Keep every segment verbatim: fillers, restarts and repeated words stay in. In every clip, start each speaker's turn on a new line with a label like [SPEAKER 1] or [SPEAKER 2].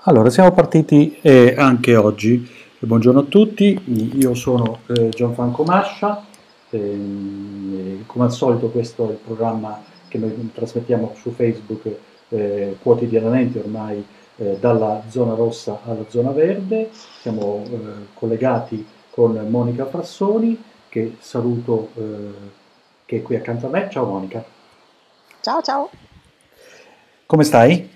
[SPEAKER 1] Allora, siamo partiti eh, anche oggi. Buongiorno a tutti, io sono eh, Gianfranco Mascia, ehm, e come al solito questo è il programma che noi trasmettiamo su Facebook eh, quotidianamente ormai eh, dalla zona rossa alla zona verde. Siamo eh, collegati con Monica Frassoni, che saluto, eh, che è qui accanto a me. Ciao Monica,
[SPEAKER 2] Ciao ciao,
[SPEAKER 1] come stai?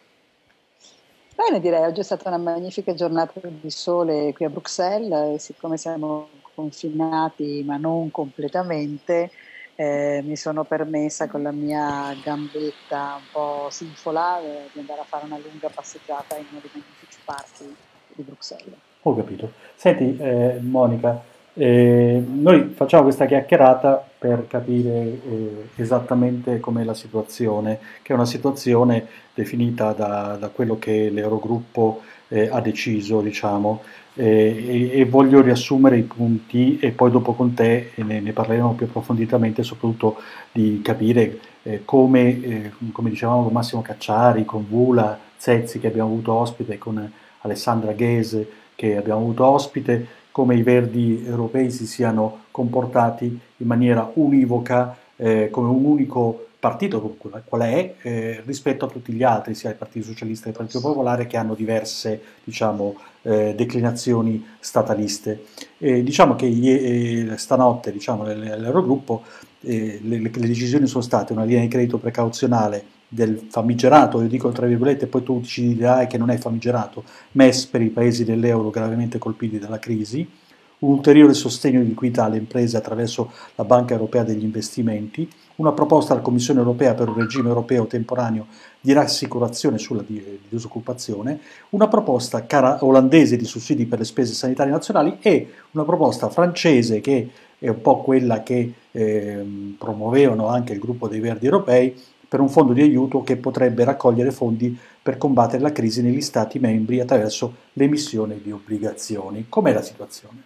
[SPEAKER 2] bene direi, oggi è stata una magnifica giornata di sole qui a Bruxelles e siccome siamo confinati ma non completamente, eh, mi sono permessa con la mia gambetta un po' sinfola eh, di andare a fare una lunga passeggiata in uno dei magnifici parchi di Bruxelles.
[SPEAKER 1] Ho capito. Senti, eh, Monica, eh, noi facciamo questa chiacchierata per capire eh, esattamente com'è la situazione, che è una situazione definita da, da quello che l'Eurogruppo eh, ha deciso, diciamo, eh, e, e voglio riassumere i punti e poi dopo con te eh, ne, ne parleremo più approfonditamente, soprattutto di capire eh, come, eh, come dicevamo con Massimo Cacciari, con Vula, Zezzi che abbiamo avuto ospite, con Alessandra Ghese che abbiamo avuto ospite, come i Verdi europei si siano comportati in maniera univoca, eh, come un unico partito, qual è, eh, rispetto a tutti gli altri, sia il Partito Socialista che il Partito Popolare, che hanno diverse, diciamo, eh, declinazioni stataliste. E diciamo che eh, stanotte, diciamo, l'Eurogruppo, eh, le, le decisioni sono state una linea di credito precauzionale del famigerato, io dico tra virgolette, poi tu ci dirai che non è famigerato, M E S per i paesi dell'euro gravemente colpiti dalla crisi, un ulteriore sostegno di liquidità alle imprese attraverso la Banca Europea degli Investimenti, una proposta alla Commissione Europea per un regime europeo temporaneo di rassicurazione sulla disoccupazione, una proposta cara- olandese di sussidi per le spese sanitarie nazionali e una proposta francese che è un po' quella che eh, promuovevano anche il gruppo dei Verdi europei per un fondo di aiuto che potrebbe raccogliere fondi per combattere la crisi negli Stati membri attraverso l'emissione di obbligazioni. Com'è la situazione?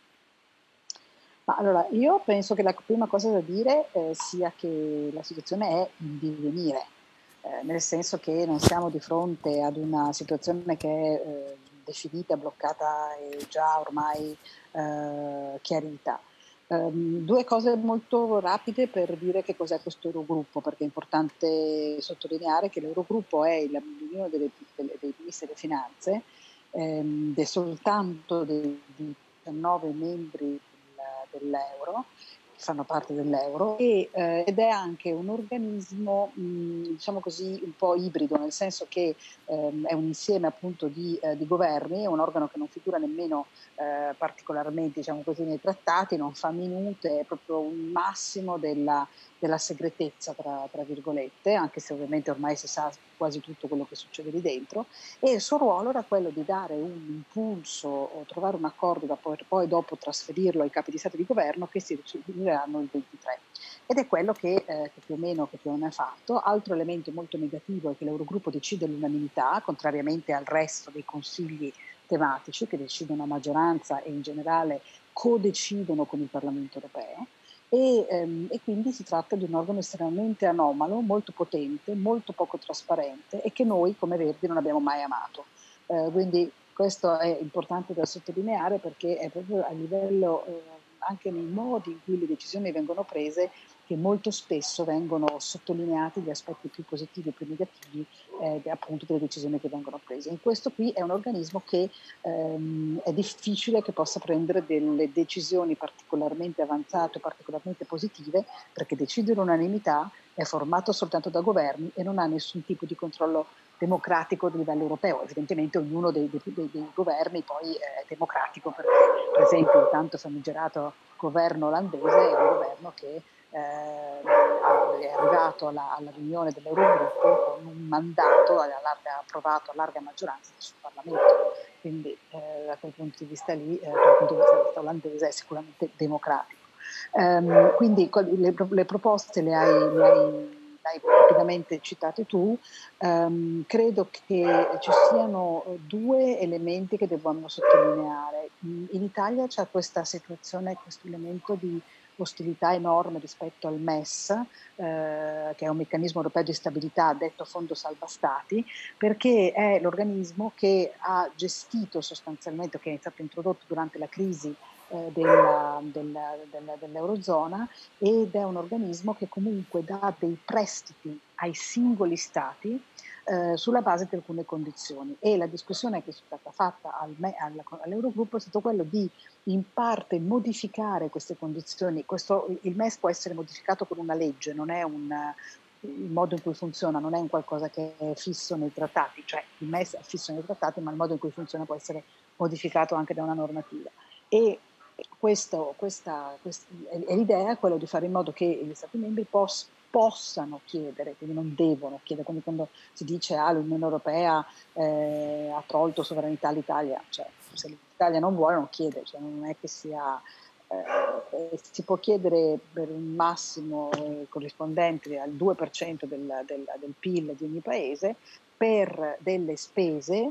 [SPEAKER 2] Ma allora, io penso che la prima cosa da dire eh, sia che la situazione è in divenire, eh, nel senso che non siamo di fronte ad una situazione che è eh, definita, bloccata e già ormai eh, chiarita. Um, due cose molto rapide per dire che cos'è questo Eurogruppo, perché è importante sottolineare che l'Eurogruppo è il- l'unione delle- delle- dei ministri delle finanze ehm, ed è soltanto dei diciannove membri del- dell'euro, che fanno parte dell'euro, e, eh, ed è anche un organismo, mh, diciamo così, un po' ibrido, nel senso che ehm, è un insieme appunto di, eh, di governi, è un organo che non figura nemmeno eh, particolarmente, diciamo così, nei trattati, non fa minute, è proprio un massimo della, della segretezza, tra, tra virgolette, anche se ovviamente ormai si sa quasi tutto quello che succede lì dentro, e il suo ruolo era quello di dare un impulso o trovare un accordo da poi, poi dopo trasferirlo ai capi di Stato e di governo che si riuniranno il ventitré. Ed è quello che, eh, che più o meno che più o meno è fatto. Altro elemento molto negativo è che l'Eurogruppo decide all'unanimità, contrariamente al resto dei consigli tematici che decidono a maggioranza e in generale co-decidono con il Parlamento europeo. E, ehm, e quindi si tratta di un organo estremamente anomalo, molto potente, molto poco trasparente e che noi come Verdi non abbiamo mai amato. Eh, quindi questo è importante da sottolineare perché è proprio a livello, eh, anche nei modi in cui le decisioni vengono prese, che molto spesso vengono sottolineati gli aspetti più positivi e più negativi eh, appunto delle decisioni che vengono prese. In questo qui è un organismo che ehm, è difficile che possa prendere delle decisioni particolarmente avanzate, particolarmente positive, perché decide all'unanimità, è formato soltanto da governi e non ha nessun tipo di controllo democratico a livello europeo. Evidentemente ognuno dei, dei, dei, dei governi poi è democratico, perché per esempio il tanto famigerato governo olandese è un governo che eh, è arrivato alla, alla riunione dell'Eurogruppo con un mandato a larga, approvato a larga maggioranza sul Parlamento. Quindi eh, da quel punto di vista lì, eh, dal punto di vista olandese è sicuramente democratico. Um, quindi le, le proposte le hai, le hai hai rapidamente citate tu, um, credo che ci siano due elementi che dobbiamo sottolineare. In Italia c'è questa situazione, questo elemento di ostilità enorme rispetto al M E S, eh, che è un meccanismo europeo di stabilità detto Fondo Salva Stati, perché è l'organismo che ha gestito sostanzialmente, che è stato introdotto durante la crisi eh, della, della, della, dell'Eurozona, ed è un organismo che comunque dà dei prestiti ai singoli stati eh, sulla base di alcune condizioni. E la discussione che è stata fatta al, all'Eurogruppo è stato quello di in parte modificare queste condizioni. Questo, il M E S può essere modificato con una legge, non è un, il modo in cui funziona non è un qualcosa che è fisso nei trattati, cioè il M E S è fisso nei trattati, ma il modo in cui funziona può essere modificato anche da una normativa. E questo, questa, questa, è l'idea è quella di fare in modo che gli Stati membri poss, possano chiedere, quindi non devono chiedere, quindi quando si dice ah, l'Unione Europea eh, ha tolto sovranità all'Italia, cioè se l'Italia non vuole non chiede, cioè non è che sia... Eh, si può chiedere per un massimo eh, corrispondente al due per cento del, del, del P I L di ogni paese per delle spese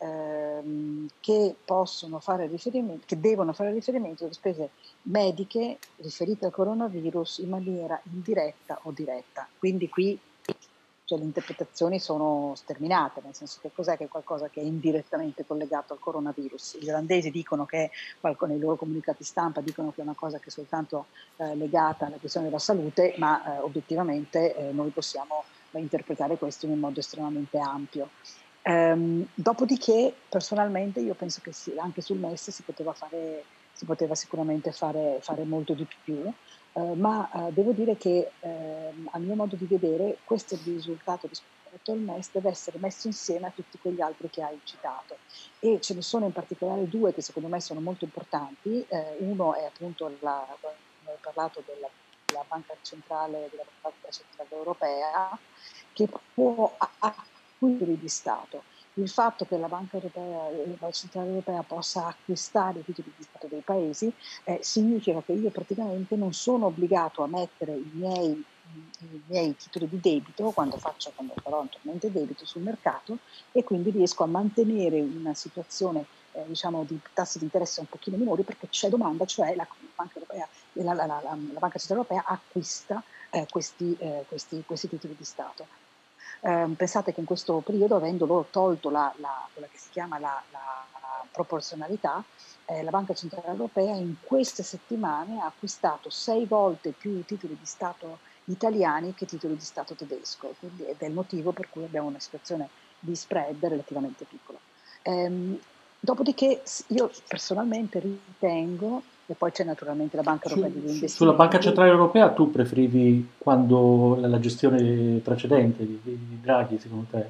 [SPEAKER 2] ehm, che possono fare riferimento, che devono fare riferimento alle spese mediche riferite al coronavirus in maniera indiretta o diretta. Quindi qui cioè, le interpretazioni sono sterminate, nel senso che cos'è che è qualcosa che è indirettamente collegato al coronavirus. Gli olandesi dicono che, nei loro comunicati stampa, dicono che è una cosa che è soltanto eh, legata alla questione della salute, ma eh, obiettivamente eh, noi possiamo interpretare questo in un modo estremamente ampio. Ehm, dopodiché, personalmente, io penso che sì, anche sul M E S si poteva fare, si poteva sicuramente fare, fare molto di più. Uh, ma uh, devo dire che uh, a mio modo di vedere questo risultato rispetto al M E S deve essere messo insieme a tutti quegli altri che hai citato, e ce ne sono in particolare due che secondo me sono molto importanti. Uh, uno è appunto la, ho parlato della, della Banca Centrale della Banca Centrale Europea, che può acquisire di Stato. Il fatto che la Banca Europea, la Banca Centrale Europea possa acquistare i titoli di Stato dei paesi eh, significa che io praticamente non sono obbligato a mettere i miei, i miei titoli di debito quando faccio, quando farò attualmente debito sul mercato, e quindi riesco a mantenere una situazione eh, diciamo di tassi di interesse un pochino minori perché c'è domanda, cioè la Banca Europea, la, la, la, la Banca Centrale Europea acquista eh, questi, eh, questi, questi titoli di Stato. Eh, pensate che in questo periodo, avendo loro tolto la, la, quella che si chiama la, la proporzionalità, eh, la Banca Centrale Europea in queste settimane ha acquistato sei volte più titoli di Stato italiani che titoli di Stato tedesco, quindi, ed è il motivo per cui abbiamo una situazione di spread relativamente piccola. Ehm, dopodiché io personalmente ritengo, e poi c'è naturalmente la Banca Europea
[SPEAKER 1] Su-
[SPEAKER 2] degli
[SPEAKER 1] su- sulla Banca
[SPEAKER 2] Investimenti.
[SPEAKER 1] Centrale Europea tu preferivi quando la, la gestione precedente di, di- di Draghi, secondo te?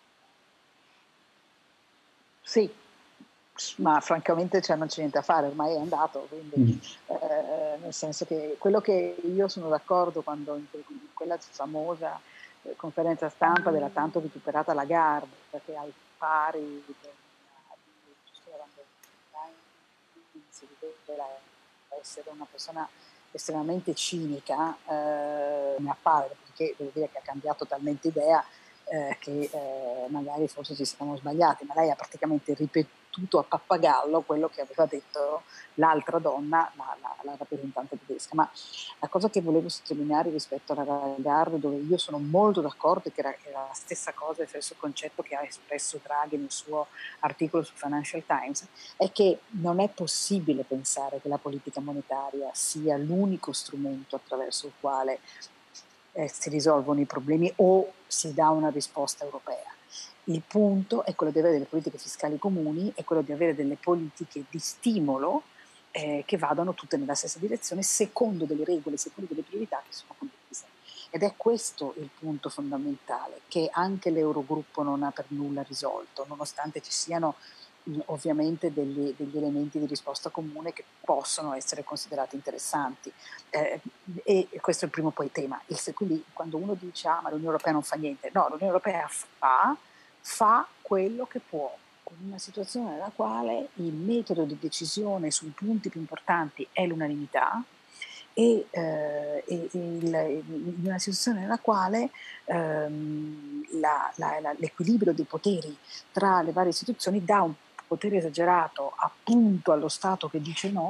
[SPEAKER 2] Sì, ma francamente cioè, non c'è niente a fare, ormai è andato, quindi
[SPEAKER 1] Mm.
[SPEAKER 2] eh, nel senso che quello che io sono d'accordo quando in, que- in quella famosa eh, conferenza stampa della tanto vituperata Lagarde, che al pari del, di giusto eravamo si rivela essere una persona estremamente cinica, eh, mi appare, perché devo dire che ha cambiato talmente idea eh, che eh, magari forse ci siamo sbagliati, ma lei ha praticamente ripetuto a pappagallo quello che aveva detto l'altra donna, la, la, la rappresentante tedesca. Ma la cosa che volevo sottolineare rispetto alla Lagarde, dove io sono molto d'accordo, e che era, era la stessa cosa, il stesso concetto che ha espresso Draghi nel suo articolo su Financial Times, è che non è possibile pensare che la politica monetaria sia l'unico strumento attraverso il quale eh, si risolvono i problemi o si dà una risposta europea. Il punto è quello di avere delle politiche fiscali comuni, è quello di avere delle politiche di stimolo eh, che vadano tutte nella stessa direzione, secondo delle regole, secondo delle priorità che sono condivise. Ed è questo il punto fondamentale, che anche l'Eurogruppo non ha per nulla risolto, nonostante ci siano mh, ovviamente degli, degli elementi di risposta comune che possono essere considerati interessanti. Eh, e questo è il primo poi tema. Il, quindi quando uno dice ah, ma l'Unione Europea non fa niente, no, l'Unione Europea fa, fa quello che può, in una situazione nella quale il metodo di decisione sui punti più importanti è l'unanimità, e, eh, e, e il, in una situazione nella quale ehm, la, la, la, l'equilibrio dei poteri tra le varie istituzioni dà un potere esagerato appunto allo Stato che dice no,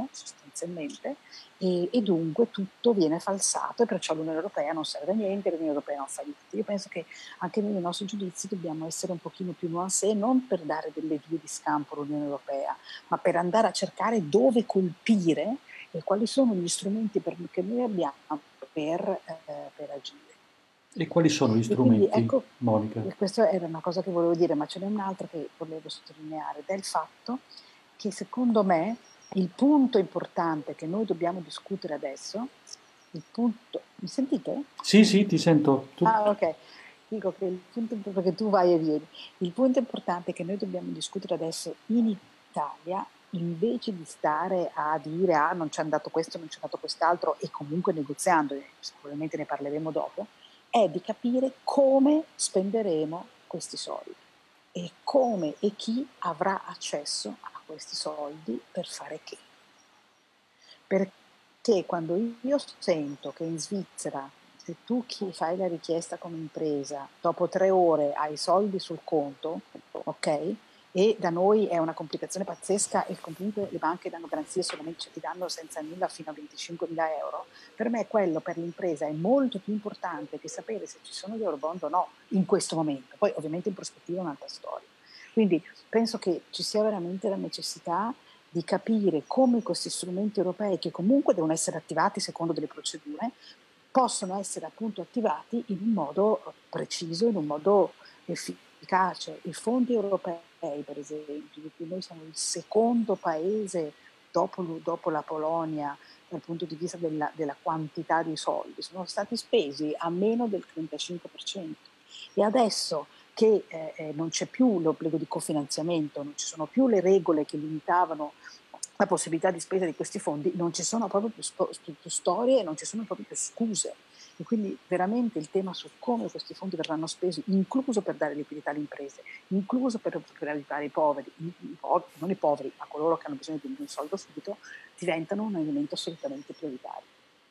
[SPEAKER 2] sostanzialmente, e, e dunque tutto viene falsato e perciò l'Unione Europea non serve a niente, l'Unione Europea non fa niente. Io penso che anche noi nei nostri giudizi dobbiamo essere un pochino più nuancé, non per dare delle vie di scampo all'Unione Europea, ma per andare a cercare dove colpire e quali sono gli strumenti per, che noi abbiamo per, eh, per agire.
[SPEAKER 1] E quali sono gli
[SPEAKER 2] E quindi
[SPEAKER 1] strumenti,
[SPEAKER 2] ecco,
[SPEAKER 1] Monica?
[SPEAKER 2] questa era una cosa che volevo dire, ma ce n'è un'altra che volevo sottolineare, del fatto che secondo me il punto importante che noi dobbiamo discutere adesso, il punto, mi sentite?
[SPEAKER 1] Sì, sì, ti sento. Tu...
[SPEAKER 2] Ah, ok. Dico che il punto, perché tu vai e vieni, il punto importante che noi dobbiamo discutere adesso in Italia, invece di stare a dire ah non c'è andato questo, non c'è andato quest'altro, e comunque negoziando, e sicuramente ne parleremo dopo, è di capire come spenderemo questi soldi e come e chi avrà accesso a questi soldi per fare che. Perché quando io sento che in Svizzera, se tu chi fai la richiesta come impresa, dopo tre ore hai i soldi sul conto, ok? E da noi è una complicazione pazzesca e comunque le banche danno garanzie solamente, cioè ti danno senza nulla fino a venticinquemila euro. Per me quello per l'impresa è molto più importante che sapere se ci sono gli eurobond o no in questo momento. Poi ovviamente in prospettiva è un'altra storia. Quindi penso che ci sia veramente la necessità di capire come questi strumenti europei, che comunque devono essere attivati secondo delle procedure, possono essere appunto attivati in un modo preciso, in un modo efficace. I fondi europei, per esempio, di cui noi siamo il secondo paese dopo, dopo la Polonia dal punto di vista della, della quantità di soldi, sono stati spesi a meno del trentacinque per cento. E adesso che eh, non c'è più l'obbligo di cofinanziamento, non ci sono più le regole che limitavano la possibilità di spesa di questi fondi, non ci sono proprio più, spo- più storie e non ci sono proprio più scuse. E quindi veramente il tema su come questi fondi verranno spesi, incluso per dare liquidità alle imprese, incluso per, per aiutare i poveri, i, i poveri, non i poveri, ma coloro che hanno bisogno di un soldo subito, diventano un elemento assolutamente prioritario.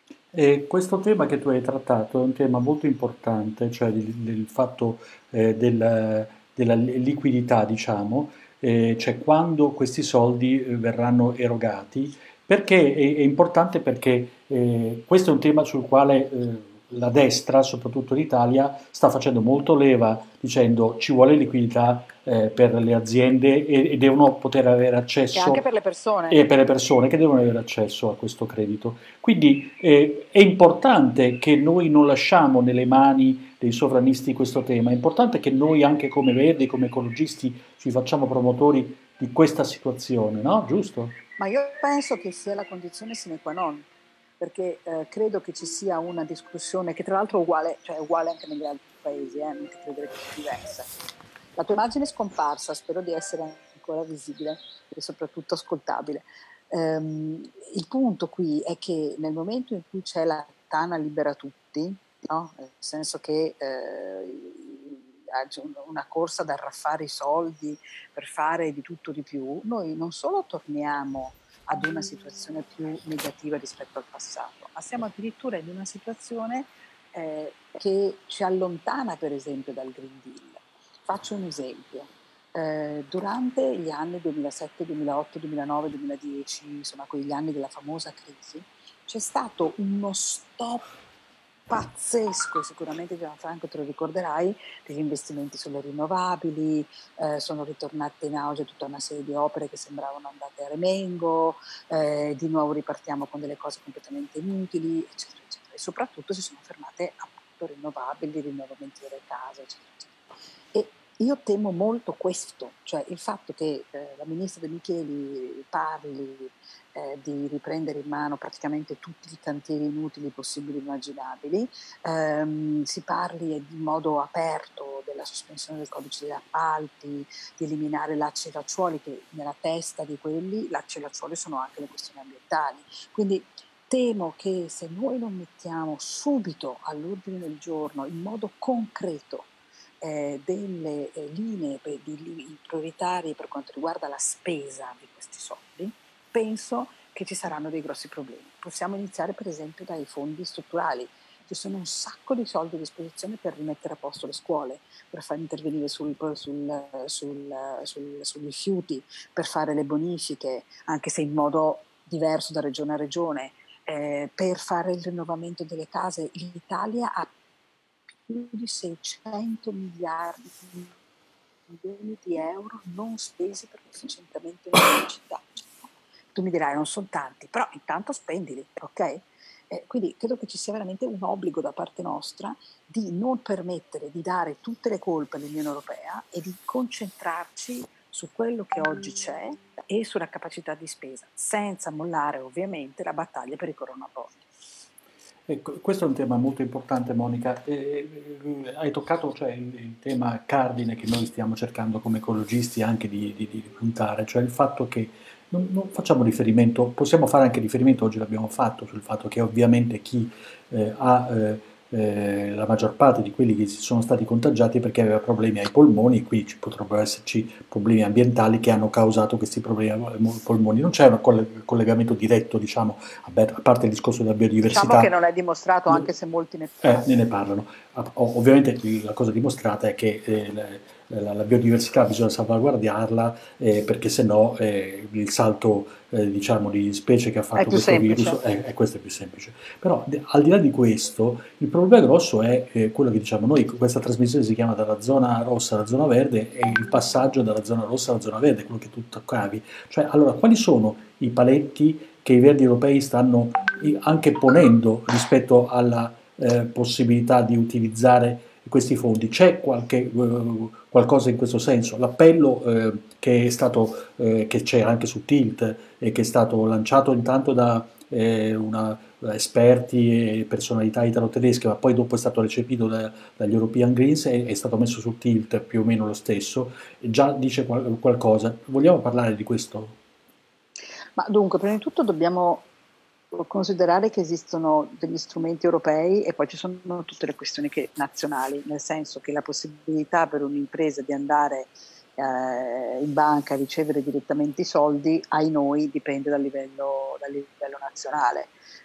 [SPEAKER 1] E questo tema che tu hai trattato è un tema molto importante, cioè il, il fatto eh, del- della liquidità, diciamo, eh, cioè quando questi soldi eh, verranno erogati, perché è, è importante perché eh, questo è un tema sul quale eh, la destra, soprattutto in Italia, sta facendo molto leva dicendo ci vuole liquidità eh, per le aziende e, e devono poter avere
[SPEAKER 2] E anche
[SPEAKER 1] accesso
[SPEAKER 2] per le persone.
[SPEAKER 1] e per le persone che devono avere accesso a questo credito. Quindi eh, è importante che noi non lasciamo nelle mani dei sovranisti questo tema, è importante che noi anche come verdi, come ecologisti ci facciamo promotori di questa situazione, no? Giusto?
[SPEAKER 2] Ma io penso che sia la condizione sine qua non, perché eh, credo che ci sia una discussione che tra l'altro è uguale, cioè è uguale anche negli altri paesi, eh, non ti credere che sia diversa. La tua immagine è scomparsa, spero di essere ancora visibile e soprattutto ascoltabile. Ehm, il punto qui è che nel momento in cui c'è la Tana libera tutti, no? Nel senso che eh, una corsa ad arraffare i soldi per fare di tutto di più, noi non solo torniamo ad una situazione più negativa rispetto al passato, ma siamo addirittura in una situazione eh, che ci allontana per esempio dal Green Deal. Faccio un esempio. Eh, durante gli anni duemilasette, duemilaotto, duemilanove, duemiladieci, insomma quegli anni della famosa crisi, c'è stato uno stop pazzesco, sicuramente Gianfranco te lo ricorderai, degli investimenti sulle rinnovabili, eh, sono ritornate in auge tutta una serie di opere che sembravano andate a remengo, eh, di nuovo ripartiamo con delle cose completamente inutili, eccetera, eccetera. E soprattutto si sono fermate appunto rinnovabili, rinnovamenti delle case, eccetera, eccetera. E io temo molto questo, cioè il fatto che eh, la ministra De Micheli parli eh, di riprendere in mano praticamente tutti i cantieri inutili possibili e immaginabili, ehm, si parli in modo aperto della sospensione del codice degli appalti, di eliminare lacci e lacciuoli, che nella testa di quelli lacci e lacciuoli sono anche le questioni ambientali. Quindi temo che se noi non mettiamo subito all'ordine del giorno in modo concreto eh, delle eh, linee per, di, prioritarie per quanto riguarda la spesa di questi soldi, penso che ci saranno dei grossi problemi. Possiamo iniziare per esempio dai fondi strutturali. Ci sono un sacco di soldi a disposizione per rimettere a posto le scuole, per far intervenire sul, sul, sul, sul, sugli rifiuti, per fare le bonifiche, anche se in modo diverso da regione a regione. Eh, per fare il rinnovamento delle case l'Italia ha più di seicento miliardi milioni di euro non spesi per l'efficientamento energetica. Tu mi dirai non sono tanti, però intanto spendili, ok? Eh, quindi credo che ci sia veramente un obbligo da parte nostra di non permettere di dare tutte le colpe all'Unione Europea e di concentrarci su quello che oggi c'è e sulla capacità di spesa, senza mollare ovviamente la battaglia per i corona bond.
[SPEAKER 1] Ecco, questo è un tema molto importante, Monica. Eh, eh, hai toccato, cioè, il, il tema cardine che noi stiamo cercando come ecologisti anche di, di- di puntare, cioè il fatto che non, non facciamo riferimento, possiamo fare anche riferimento, oggi l'abbiamo fatto, sul fatto che ovviamente chi eh, ha eh, eh, la maggior parte di quelli che si sono stati contagiati perché aveva problemi ai polmoni, qui ci potrebbero esserci problemi ambientali che hanno causato questi problemi ai polmoni. Non c'è un coll- collegamento diretto, diciamo, a beh, a parte il discorso della
[SPEAKER 2] Diciamo che
[SPEAKER 1] biodiversità.
[SPEAKER 2] non è dimostrato, anche se molti ne
[SPEAKER 1] Eh, ne, ne
[SPEAKER 2] parlano.
[SPEAKER 1] parlano. Ah, ov- Ovviamente la cosa dimostrata è che eh, la, la- la biodiversità bisogna salvaguardarla eh, perché sennò eh, il salto eh, diciamo di specie che ha
[SPEAKER 2] È
[SPEAKER 1] fatto
[SPEAKER 2] più
[SPEAKER 1] questo virus
[SPEAKER 2] semplice.
[SPEAKER 1] è, è questo è più semplice. Però de- al di là di questo, il problema grosso è eh, quello che diciamo noi, questa trasmissione si chiama dalla zona rossa alla zona verde e il passaggio dalla zona rossa alla zona verde, quello che tu toccavi. Cioè, allora, quali sono i paletti che i verdi europei stanno eh, anche ponendo rispetto alla eh, possibilità di utilizzare questi fondi? C'è qualche, eh, qualcosa in questo senso? L'appello eh, che è stato, eh, che c'è anche su Tilt e che è stato lanciato intanto da eh, una, da esperti e personalità italo-tedesche, ma poi dopo è stato recepito da- dagli European Greens e è stato messo su Tilt più o meno lo stesso, già dice qual- qualcosa. Vogliamo parlare di questo?
[SPEAKER 2] Ma dunque, prima di tutto dobbiamo considerare che esistono degli strumenti europei e poi ci sono tutte le questioni che, nazionali, nel senso che la possibilità per un'impresa di andare eh, in banca a ricevere direttamente i soldi, ai noi, dipende dal livello, dal livello nazionale.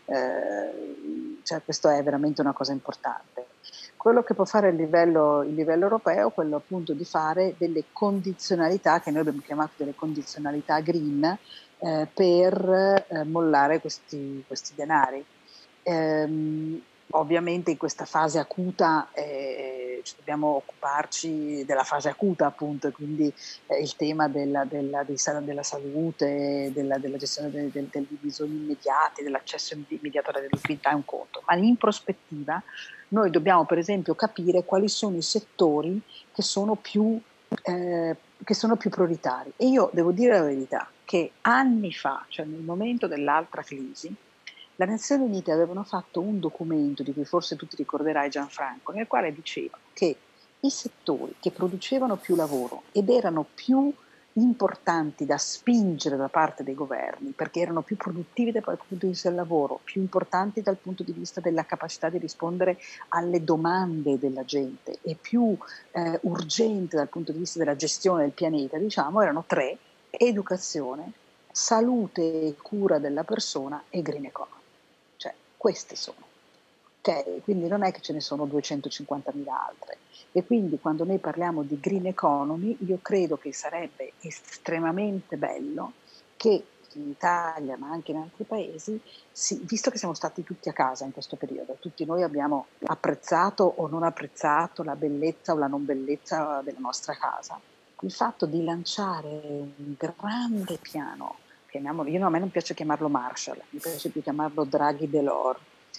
[SPEAKER 2] Eh, cioè, questo è veramente una cosa importante. Quello che può fare il livello, il livello europeo è quello appunto di fare delle condizionalità, che noi abbiamo chiamato delle condizionalità green, eh, per eh, mollare questi, questi denari. Ehm, Ovviamente in questa fase acuta eh, ci dobbiamo occuparci della fase acuta, appunto, e quindi eh, il tema della, della, dei sal- della salute, della, della gestione dei, del- dei bisogni immediati, dell'accesso immediato alla liquidità è un conto, ma in prospettiva noi dobbiamo per esempio capire quali sono i settori che sono più, eh, che sono più prioritari. E io devo dire la verità, che anni fa, cioè nel momento dell'altra crisi, le Nazioni Unite avevano fatto un documento di cui forse tu ti ricorderai, Gianfranco, nel quale diceva che i settori che producevano più lavoro ed erano più importanti da spingere da parte dei governi, perché erano più produttivi dal punto di vista del lavoro, più importanti dal punto di vista della capacità di rispondere alle domande della gente e più eh, urgenti dal punto di vista della gestione del pianeta, diciamo, erano tre: educazione, salute e cura della persona e green economy. Cioè, queste sono. Okay? Quindi non è che ce ne sono duecentocinquantamila altre. E quindi quando noi parliamo di green economy, io credo che sarebbe estremamente bello che in Italia, ma anche in altri paesi, si, visto che siamo stati tutti a casa in questo periodo, tutti noi abbiamo apprezzato o non apprezzato la bellezza o la non bellezza della nostra casa, il fatto di lanciare un grande piano, chiamiamolo, io, a me non piace chiamarlo Marshall, mi piace più chiamarlo Draghi Delors,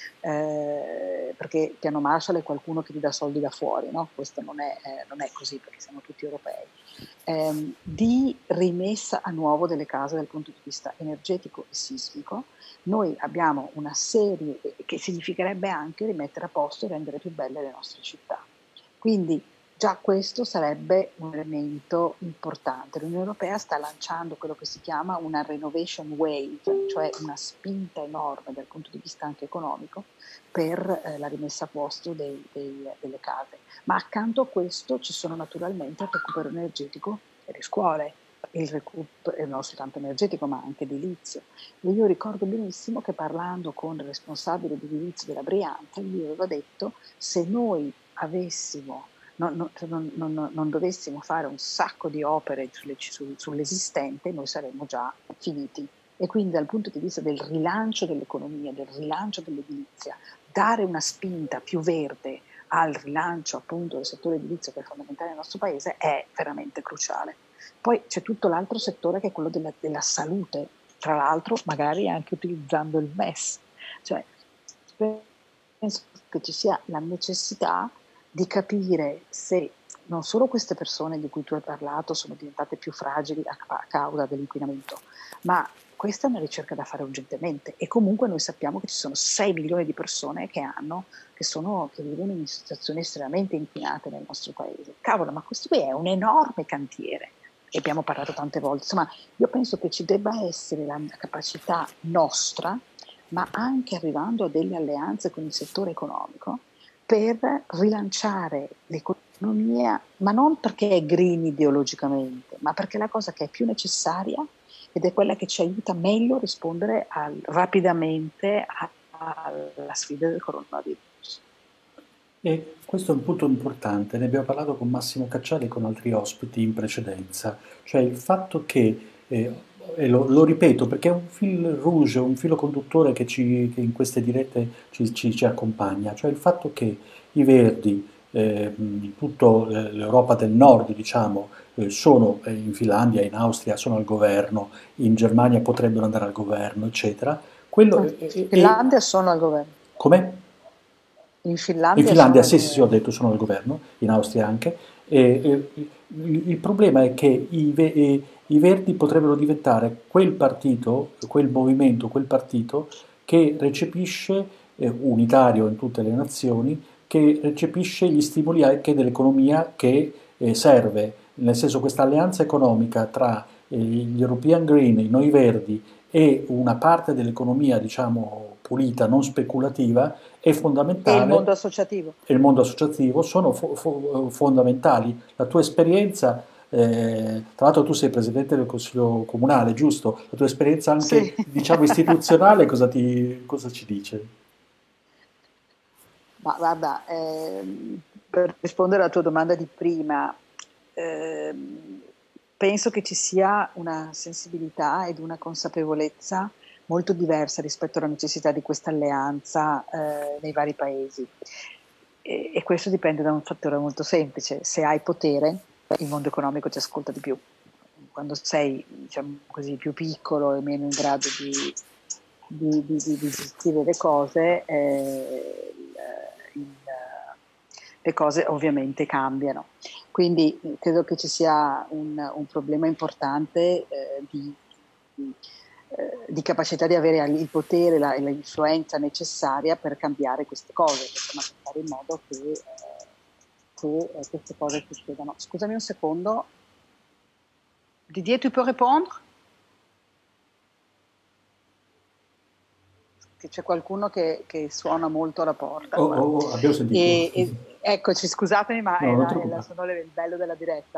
[SPEAKER 2] eh, perché piano Marshall è qualcuno che ti dà soldi da fuori, no? Questo non è, eh, non è così perché siamo tutti europei, eh, di rimessa a nuovo delle case dal punto di vista energetico e sismico. Noi abbiamo una serie che significherebbe anche rimettere a posto e rendere più belle le nostre città. Quindi già questo sarebbe un elemento importante. L'Unione Europea sta lanciando quello che si chiama una renovation wave, cioè una spinta enorme dal punto di vista anche economico per eh, la rimessa a posto dei, dei, delle case. Ma accanto a questo ci sono naturalmente il recupero energetico per le scuole, il recupero non soltanto energetico ma anche edilizio. E io ricordo benissimo che parlando con il responsabile di edilizio della Brianza gli aveva detto: se noi avessimo Non, non, non, non, non dovessimo fare un sacco di opere sulle, su, sull'esistente, noi saremmo già finiti. E quindi dal punto di vista del rilancio dell'economia, del rilancio dell'edilizia, dare una spinta più verde al rilancio appunto del settore edilizio che è fondamentale nel nostro paese è veramente cruciale. Poi c'è tutto l'altro settore che è quello della, della salute, tra l'altro magari anche utilizzando il M E S. Cioè, penso che ci sia la necessità di capire se non solo queste persone di cui tu hai parlato sono diventate più fragili a, a causa dell'inquinamento, ma questa è una ricerca da fare urgentemente e comunque noi sappiamo che ci sono sei milioni di persone che hanno, che, sono, che vivono in situazioni estremamente inquinate nel nostro paese. Cavolo, ma questo qui è un enorme cantiere e abbiamo parlato tante volte. Insomma, io penso che ci debba essere la capacità nostra, ma anche arrivando a delle alleanze con il settore economico, per rilanciare l'economia, ma non perché è green ideologicamente, ma perché è la cosa che è più necessaria ed è quella che ci aiuta meglio a rispondere al, rapidamente alla sfida del coronavirus.
[SPEAKER 1] E questo è un punto importante, ne abbiamo parlato con Massimo Cacciari e con altri ospiti in precedenza, cioè il fatto che, eh, e lo, lo ripeto perché è un fil rouge, un filo conduttore che, ci, che in queste dirette ci, ci, ci accompagna, cioè il fatto che i Verdi, eh, in tutta l'Europa del Nord, diciamo, eh, sono eh, in Finlandia, in Austria sono al governo, in Germania potrebbero andare al governo, eccetera. Quello,
[SPEAKER 2] In
[SPEAKER 1] e,
[SPEAKER 2] Finlandia sono al governo.
[SPEAKER 1] Com'è?
[SPEAKER 2] In
[SPEAKER 1] In
[SPEAKER 2] Finlandia,
[SPEAKER 1] Finlandia
[SPEAKER 2] sono
[SPEAKER 1] sì, sì, sì, ho detto sono al governo, in Austria anche. E, e, il, il problema è che i, ve- e- i Verdi potrebbero diventare quel partito, quel movimento, quel partito che recepisce, eh, unitario in tutte le nazioni, che recepisce gli stimoli anche dell'economia che eh, serve, nel senso questa alleanza economica tra eh, gli European Green, i Noi Verdi e una parte dell'economia, diciamo, pulita, non speculativa, è
[SPEAKER 2] E il
[SPEAKER 1] fondamentale
[SPEAKER 2] mondo associativo.
[SPEAKER 1] e il mondo associativo sono fo- fo- fondamentali. La tua esperienza, eh, tra l'altro tu sei presidente del Consiglio Comunale, giusto? La tua esperienza
[SPEAKER 2] Sì.
[SPEAKER 1] anche, diciamo, istituzionale cosa, ti, cosa ci dice?
[SPEAKER 2] Ma guarda, ehm, per rispondere alla tua domanda di prima, ehm, penso che ci sia una sensibilità ed una consapevolezza molto diversa rispetto alla necessità di questa alleanza eh, nei vari paesi. E, e questo dipende da un fattore molto semplice: se hai potere, il mondo economico ti ascolta di più. Quando sei, diciamo così, più piccolo e meno in grado di, di, di, di, di gestire le cose, eh, il, il, le cose ovviamente cambiano. Quindi credo che ci sia un, un problema importante eh, di, di, eh, di capacità di avere il potere la, e l'influenza necessaria per cambiare queste cose, per fare in modo che, eh, che eh, queste cose succedano. Scusami un secondo. Didier, tu peux répondre? Che c'è qualcuno che, che suona molto alla porta.
[SPEAKER 1] Oh, oh, oh, abbiamo sentito.
[SPEAKER 2] E, e, eccoci, scusatemi, ma
[SPEAKER 1] No,
[SPEAKER 2] è,
[SPEAKER 1] non
[SPEAKER 2] la,
[SPEAKER 1] ti
[SPEAKER 2] è la,
[SPEAKER 1] preoccupare.
[SPEAKER 2] sono le, il bello della diretta.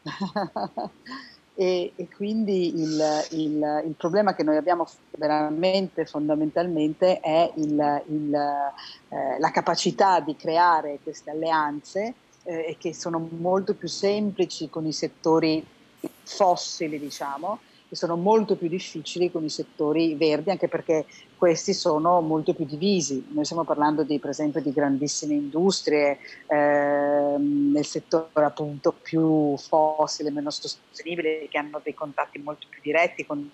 [SPEAKER 2] e, e quindi il, il, il problema che noi abbiamo veramente fondamentalmente è il, il, eh, la capacità di creare queste alleanze eh, che sono molto più semplici con i settori fossili, diciamo, che sono molto più difficili con i settori verdi, anche perché questi sono molto più divisi. Noi stiamo parlando di, per esempio, di grandissime industrie ehm, nel settore appunto più fossile, meno sostenibile, che hanno dei contatti molto più diretti con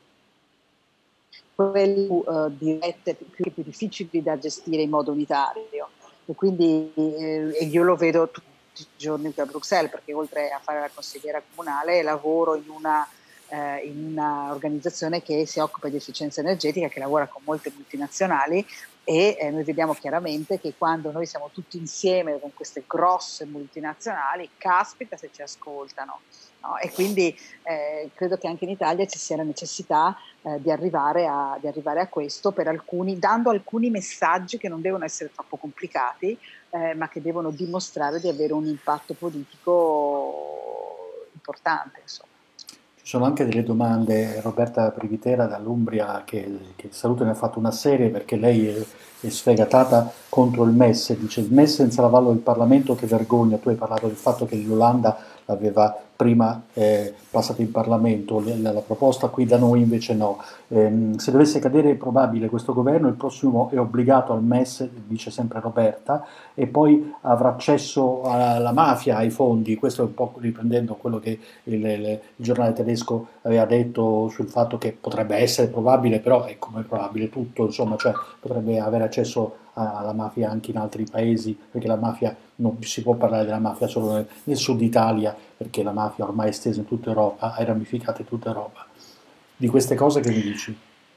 [SPEAKER 2] quelli uh, dirette più, più difficili da gestire in modo unitario. E quindi eh, io lo vedo tutti i giorni qui a Bruxelles, perché oltre a fare la consigliera comunale lavoro in una eh, in una organizzazione che si occupa di efficienza energetica, che lavora con molte multinazionali, e eh, noi vediamo chiaramente che quando noi siamo tutti insieme con queste grosse multinazionali, caspita se ci ascoltano, no? E quindi eh, credo che anche in Italia ci sia la necessità eh, di, arrivare a, di arrivare a questo, per alcuni, dando alcuni messaggi che non devono essere troppo complicati, eh, ma che devono dimostrare di avere un impatto politico importante, insomma.
[SPEAKER 1] Ci sono anche delle domande, Roberta Privitera dall'Umbria che, che saluto, ne ha fatto una serie perché lei è, è sfegatata contro il M E S, dice il M E S senza l'avallo del Parlamento che vergogna, tu hai parlato del fatto che l'Olanda aveva prima eh, passato in Parlamento la, la proposta, qui da noi invece no. Ehm, se dovesse cadere è probabile questo governo, il prossimo è obbligato al M E S, dice sempre Roberta, e poi avrà accesso alla mafia, ai fondi. Questo è un po' riprendendo quello che il, il, il giornale tedesco aveva detto sul fatto che potrebbe essere probabile, però è come probabile tutto, insomma, cioè potrebbe avere accesso alla mafia anche in altri paesi, perché la mafia, non si può parlare della mafia solo nel, nel sud Italia, perché la mafia ormai è estesa in tutta Europa, è ramificata in tutta Europa. Di queste cose che mi dici?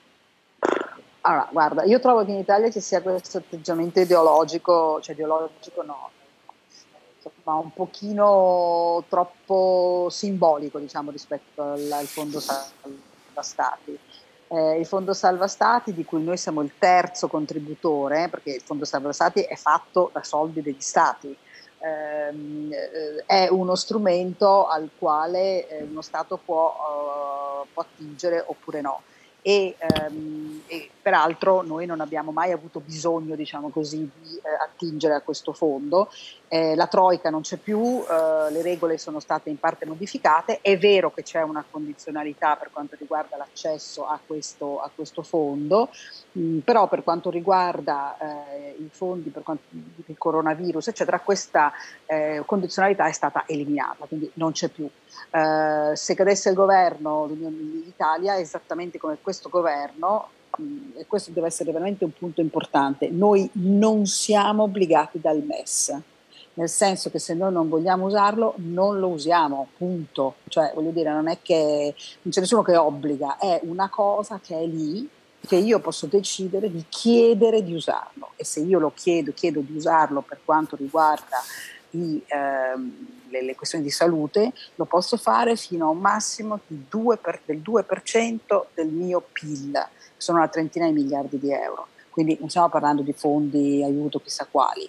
[SPEAKER 2] Allora, guarda, io trovo che in Italia ci sia questo atteggiamento ideologico, cioè ideologico no, ma un pochino troppo simbolico, diciamo, rispetto al, al fondo salva stati. Eh, il fondo salva stati, di cui noi siamo il terzo contributore, perché il fondo salva stati è fatto da soldi degli stati, ehm, eh, è uno strumento al quale eh, uno Stato può, uh, può attingere oppure no. E, ehm, e peraltro noi non abbiamo mai avuto bisogno, diciamo così, di eh, attingere a questo fondo. Eh, la Troica non c'è più, eh, le regole sono state in parte modificate, è vero che c'è una condizionalità per quanto riguarda l'accesso a questo, a questo fondo, mh, però per quanto riguarda eh, i fondi per quanto, il coronavirus eccetera, questa eh, condizionalità è stata eliminata, quindi non c'è più. Uh, se cadesse il governo d'Italia, esattamente come questo governo, mh, e questo deve essere veramente un punto importante, noi non siamo obbligati dal M E S, nel senso che se noi non vogliamo usarlo non lo usiamo, punto. Cioè, voglio dire, non è che non c'è nessuno che obbliga, è una cosa che è lì, che io posso decidere di chiedere di usarlo, e se io lo chiedo, chiedo di usarlo per quanto riguarda i, ehm, le, le questioni di salute, lo posso fare fino a un massimo di due per, del due per cento del mio P I L, che sono una trentina di miliardi di euro, quindi non stiamo parlando di fondi, aiuto, chissà quali.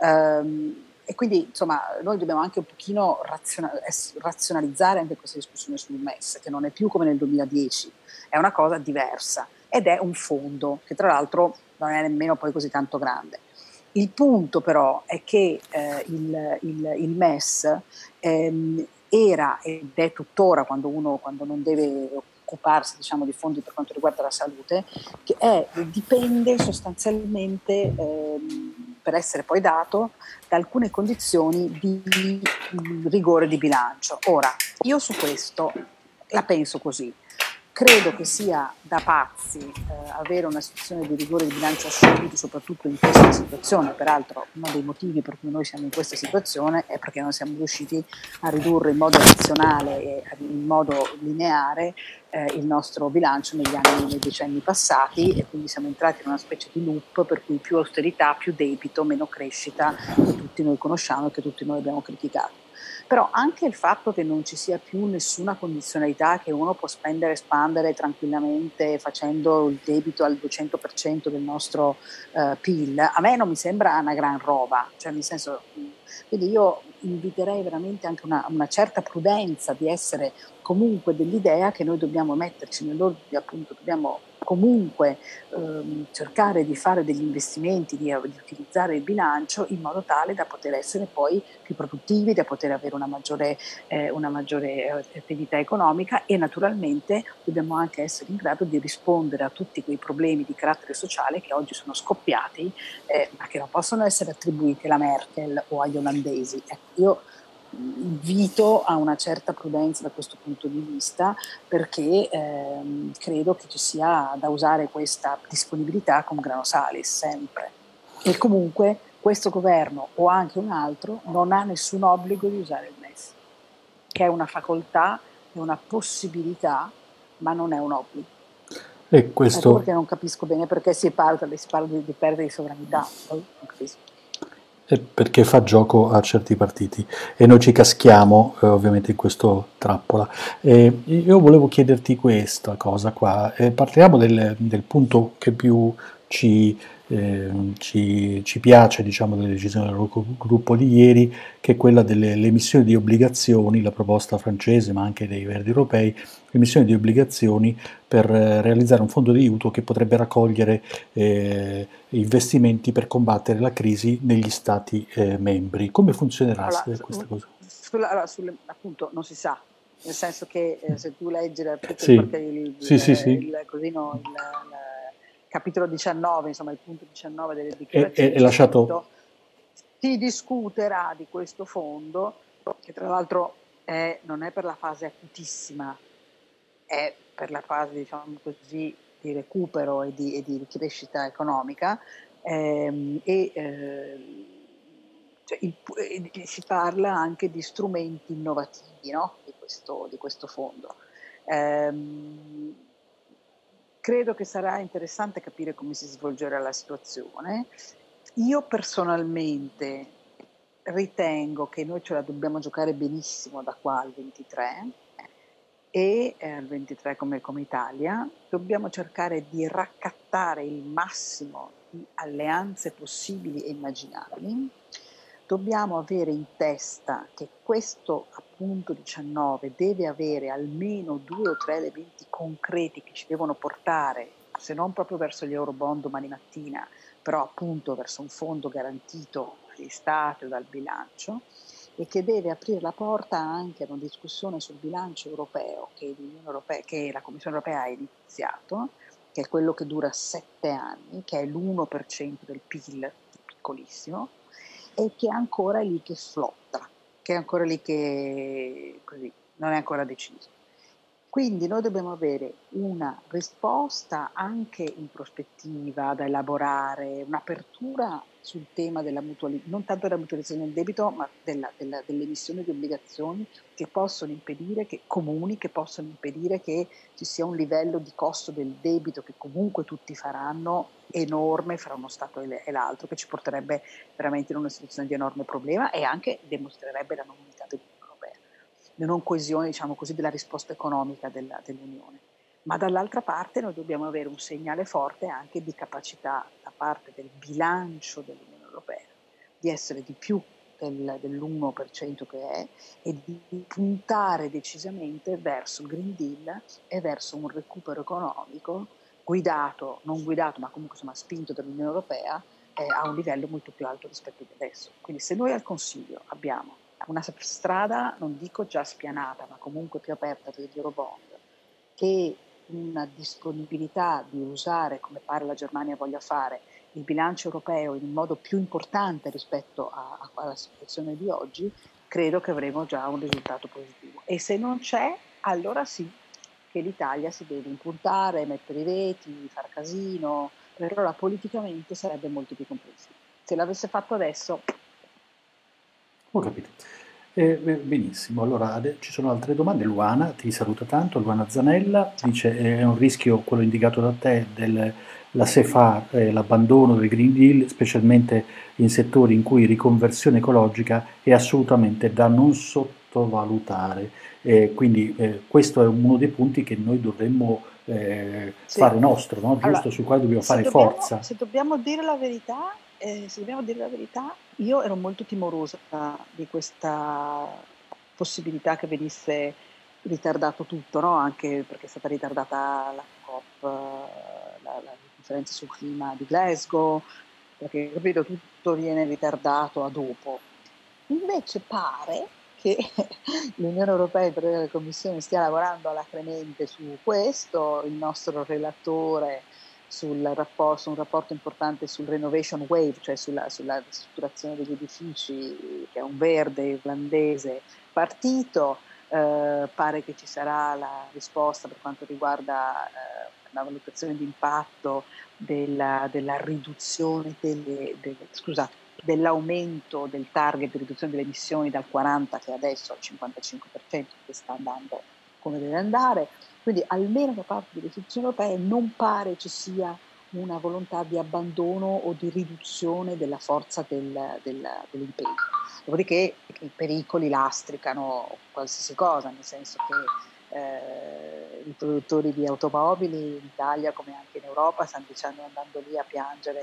[SPEAKER 2] Um, e quindi insomma noi dobbiamo anche un pochino raziona- razionalizzare anche questa discussione sul M E S, che non è più come nel duemiladieci, è una cosa diversa ed è un fondo che tra l'altro non è nemmeno poi così tanto grande. Il punto però è che eh, il, il, il M E S ehm, era ed è tuttora, quando uno quando non deve occuparsi, diciamo, di fondi per quanto riguarda la salute, che è, dipende sostanzialmente ehm, per essere poi dato da alcune condizioni di, di rigore di bilancio. Ora, io su questo la penso così. Credo che sia da pazzi eh, avere una situazione di rigore di bilancio assoluto, soprattutto in questa situazione. Peraltro uno dei motivi per cui noi siamo in questa situazione è perché non siamo riusciti a ridurre in modo razionale e in modo lineare eh, il nostro bilancio negli anni, nei decenni passati, e quindi siamo entrati in una specie di loop per cui più austerità, più debito, meno crescita, che tutti noi conosciamo e che tutti noi abbiamo criticato. Però anche il fatto che non ci sia più nessuna condizionalità, che uno può spendere e espandere tranquillamente facendo il debito al duecento per cento del nostro uh, P I L, a me non mi sembra una gran roba, cioè nel senso, quindi io inviterei veramente anche una, una certa prudenza di essere comunque dell'idea che noi dobbiamo metterci nell'ordine, appunto dobbiamo comunque ehm, cercare di fare degli investimenti, di, di utilizzare il bilancio in modo tale da poter essere poi più produttivi, da poter avere una maggiore, eh, una maggiore attività economica, e naturalmente dobbiamo anche essere in grado di rispondere a tutti quei problemi di carattere sociale che oggi sono scoppiati, eh, ma che non possono essere attribuiti alla Merkel o agli olandesi. Ecco, io invito a una certa prudenza da questo punto di vista, perché ehm, credo che ci sia da usare questa disponibilità con grano salis sempre, e comunque questo governo o anche un altro non ha nessun obbligo di usare il M E S, che è una facoltà, è una possibilità, ma non è un obbligo.
[SPEAKER 1] E questo...
[SPEAKER 2] Ecco perché non capisco bene perché si parla, si parla di, di perdita di sovranità, non capisco.
[SPEAKER 1] Perché fa gioco a certi partiti e noi ci caschiamo eh, ovviamente in questo trappola. Eh, io volevo chiederti questa cosa qua, eh, parliamo del, del punto che più ci, eh, ci, ci piace, diciamo, delle decisioni del gruppo di ieri, che è quella delle emissioni di obbligazioni, la proposta francese ma anche dei Verdi europei, emissioni di obbligazioni per eh, realizzare un fondo di aiuto che potrebbe raccogliere eh, investimenti per combattere la crisi negli stati eh, membri. Come funzionerà
[SPEAKER 2] Allora,
[SPEAKER 1] eh, questa cosa?
[SPEAKER 2] sulla, allora, sulle, appunto non si sa, nel senso che eh, se tu leggi l'articolo,
[SPEAKER 1] Sì,
[SPEAKER 2] perché il,
[SPEAKER 1] sì, sì,
[SPEAKER 2] il,
[SPEAKER 1] sì.
[SPEAKER 2] il, così no, il, il capitolo diciannove, insomma il punto diciannove delle
[SPEAKER 1] È, è-
[SPEAKER 2] dichiarazioni
[SPEAKER 1] è
[SPEAKER 2] c'è
[SPEAKER 1] lasciato...
[SPEAKER 2] scritto si discuterà di questo fondo, che tra l'altro è, non è per la fase acutissima, è per la fase, diciamo così, di recupero e di, e di crescita economica, ehm, e eh, cioè il, eh, si parla anche di strumenti innovativi, no? di, questo, di questo fondo. Ehm, credo che sarà interessante capire come si svolgerà la situazione. Io personalmente ritengo che noi ce la dobbiamo giocare benissimo da qua al ventitré e eh, al ventitré come, come Italia dobbiamo cercare di raccattare il massimo di alleanze possibili e immaginabili. Dobbiamo avere in testa che questo appunto diciannove deve avere almeno due o tre elementi concreti che ci devono portare, se non proprio verso gli Eurobond domani mattina, però appunto verso un fondo garantito dagli Stati o dal bilancio, e che deve aprire la porta anche ad una discussione sul bilancio europeo che, l'Unione Europea, che la Commissione Europea ha iniziato, che è quello che dura sette anni, che è l'uno per cento del P I L, piccolissimo, e che è ancora lì che flotta, che è ancora lì che così, non è ancora deciso. Quindi noi dobbiamo avere una risposta anche in prospettiva da elaborare, un'apertura sul tema della mutualizzazione, non tanto della mutualizzazione del debito, ma della, della, dell'emissione di obbligazioni che possono impedire, che comuni, che possono impedire che ci sia un livello di costo del debito che comunque tutti faranno enorme fra uno Stato e l'altro, che ci porterebbe veramente in una situazione di enorme problema e anche dimostrerebbe la non unità dell'Unione Europea, la non coesione, diciamo così, della risposta economica della, dell'Unione. Ma dall'altra parte noi dobbiamo avere un segnale forte anche di capacità da parte del bilancio dell'Unione Europea di essere di più del, dell'uno per cento che è e di puntare decisamente verso il Green Deal e verso un recupero economico guidato, non guidato, ma comunque insomma spinto dall'Unione Europea eh, a un livello molto più alto rispetto ad adesso. Quindi se noi al Consiglio abbiamo una strada, non dico già spianata, ma comunque più aperta per gli Eurobond, che una disponibilità di usare, come pare la Germania voglia fare, il bilancio europeo in un modo più importante rispetto a, a, alla situazione di oggi, credo che avremo già un risultato positivo. E se non c'è, allora sì che l'Italia si deve impuntare, mettere i veti, far casino, però allora politicamente sarebbe molto più comprensivo. Se l'avesse fatto adesso...
[SPEAKER 1] Ho capito. Eh, benissimo, allora ade- ci sono altre domande. Luana ti saluta tanto, Luana Zanella dice è un rischio quello indicato da te della S E F A, eh, l'abbandono del Green Deal, specialmente in settori in cui riconversione ecologica è assolutamente da non sottovalutare. Eh, quindi eh, questo è uno dei punti che noi dovremmo eh,
[SPEAKER 2] Sì.
[SPEAKER 1] fare nostro, no? Giusto,
[SPEAKER 2] Allora,
[SPEAKER 1] sul quale dobbiamo
[SPEAKER 2] se
[SPEAKER 1] fare
[SPEAKER 2] dobbiamo,
[SPEAKER 1] forza.
[SPEAKER 2] se dobbiamo dire la verità, eh, se dobbiamo dire la verità, io ero molto timorosa di questa possibilità che venisse ritardato tutto, no? Anche perché è stata ritardata la COP, eh, la, la conferenza sul clima di Glasgow, perché capito, tutto viene ritardato a dopo. Invece pare che l'Unione Europea e la Commissione stia lavorando alacremente su questo, il nostro relatore sul rapporto, un rapporto importante sul Renovation Wave, cioè sulla, sulla ristrutturazione degli edifici, che è un verde irlandese partito, eh, pare che ci sarà la risposta per quanto riguarda eh, la valutazione di impatto della, della riduzione delle, delle scusate, dell'aumento del target di riduzione delle emissioni dal quaranta che è adesso al cinquantacinque per cento, che sta andando come deve andare. Quindi almeno da parte delle istituzioni europee non pare ci sia una volontà di abbandono o di riduzione della forza del, del, dell'impegno. Dopodiché i pericoli lastricano qualsiasi cosa, nel senso che eh, i produttori di automobili in Italia come anche in Europa stanno dicendo, andando lì a piangere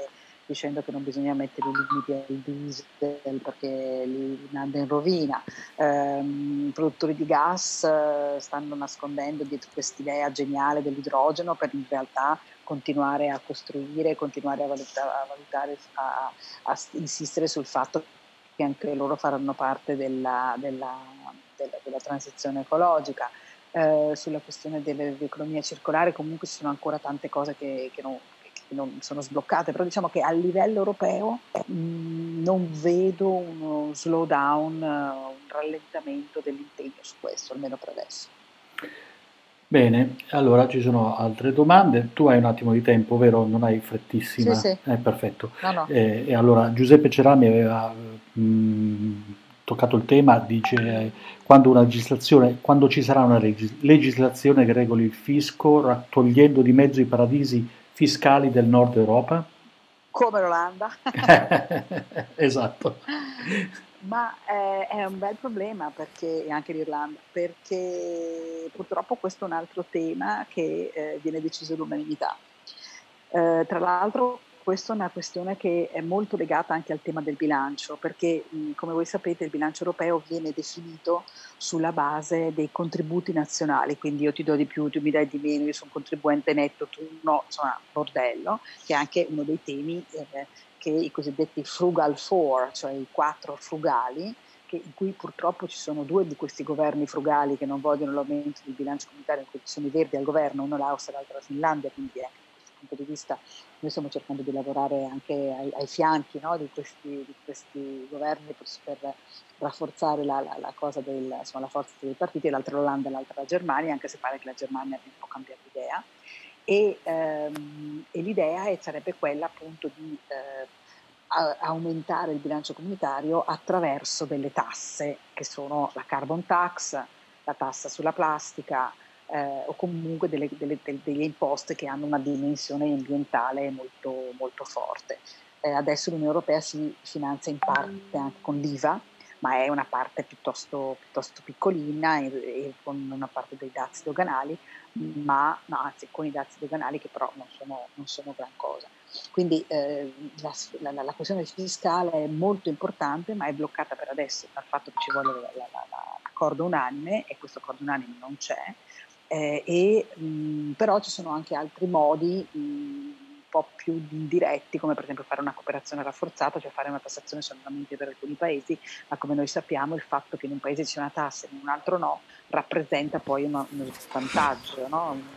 [SPEAKER 2] dicendo che non bisogna mettere i limiti al diesel perché li manda in rovina. Ehm, I produttori di gas eh, stanno nascondendo dietro quest'idea geniale dell'idrogeno per in realtà continuare a costruire, continuare a valutare, a, valutare, a, a insistere sul fatto che anche loro faranno parte della, della, della, della transizione ecologica. Eh, sulla questione dell'economia circolare comunque ci sono ancora tante cose che, che, non, che non sono sbloccate, però diciamo che a livello europeo mh, non vedo uno slowdown, un rallentamento dell'impegno su questo, almeno per adesso.
[SPEAKER 1] Bene, allora ci sono altre domande. Tu hai un attimo di tempo, vero? Non hai
[SPEAKER 2] Sì,
[SPEAKER 1] frettissima?
[SPEAKER 2] sì,
[SPEAKER 1] Eh, perfetto.
[SPEAKER 2] no, no.
[SPEAKER 1] Eh, e allora Giuseppe Cerami aveva mh, toccato il tema, dice eh, quando una legislazione, quando ci sarà una legis- legislazione che regoli il fisco, raccogliendo di mezzo i paradisi fiscali del nord Europa?
[SPEAKER 2] Come l'Olanda.
[SPEAKER 1] Esatto.
[SPEAKER 2] Ma è, è un bel problema perché, e anche l'Irlanda, perché purtroppo questo è un altro tema che eh, viene deciso all'unanimità. Eh, tra l'altro questa è una questione che è molto legata anche al tema del bilancio, perché mh, come voi sapete il bilancio europeo viene definito sulla base dei contributi nazionali, quindi io ti do di più, tu mi dai di meno, io sono contribuente netto, tu no, insomma, bordello, che è anche uno dei temi eh, che i cosiddetti frugal four, cioè i quattro frugali, che, in cui purtroppo ci sono due di questi governi frugali che non vogliono l'aumento del bilancio comunitario, in cui ci sono i verdi al governo, uno l'Austria e l'altro la Finlandia, quindi anche da questo punto di vista noi stiamo cercando di lavorare anche ai, ai fianchi, no, di, questi, di questi governi per, per rafforzare la, la, la, cosa del, insomma, la forza dei partiti, l'altra l'Olanda e l'altra la Germania, anche se pare che la Germania abbia un po' cambiato idea. E, ehm, e l'idea è, sarebbe quella appunto di eh, a, aumentare il bilancio comunitario attraverso delle tasse che sono la carbon tax, la tassa sulla plastica eh, o comunque delle, delle, delle imposte che hanno una dimensione ambientale molto, molto forte. Eh, adesso l'Unione Europea si finanzia in parte anche con l'I V A, ma è una parte piuttosto, piuttosto piccolina e, e con una parte dei dazi doganali, ma no, anzi con i dazi doganali che però non sono, non sono gran cosa. Quindi eh, la, la, la questione fiscale è molto importante, ma è bloccata per adesso dal fatto che ci vuole l'accordo unanime e questo accordo unanime non c'è, eh, e, mh, però ci sono anche altri modi mh, un po' più indiretti, come per esempio fare una cooperazione rafforzata, cioè fare una tassazione solamente per alcuni paesi, ma come noi sappiamo il fatto che in un paese ci sia una tassa e in un altro no rappresenta poi uno, uno svantaggio, no? Un,